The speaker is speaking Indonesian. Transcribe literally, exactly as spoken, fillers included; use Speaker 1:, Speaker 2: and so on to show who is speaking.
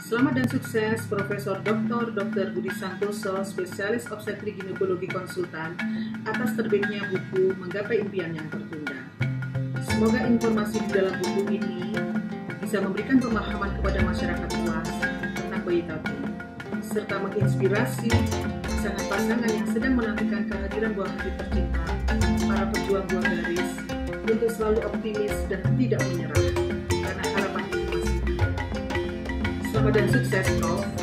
Speaker 1: Selamat dan sukses Profesor Doktor Doktor Budi Santoso, spesialis obstetrik ginekologi konsultan, atas terbitnya buku Menggapai Impian yang Tertunda. Semoga informasi di dalam buku ini bisa memberikan pemahaman kepada masyarakat luas tentang bayi tabung, serta menginspirasi pasangan-pasangan yang sedang menantikan kehadiran buah hati tercinta, para pejuang buah garis, untuk selalu optimis dan tidak menyerah, karena harapan itu masih ada. Selamat dan sukses, Prof